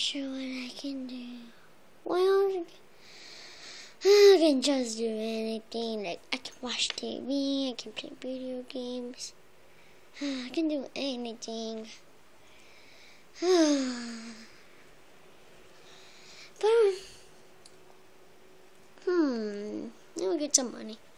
sure what I can do. Well, I can just do anything. Like, I can watch TV, I can play video games. I can do anything. But, I'll get some money.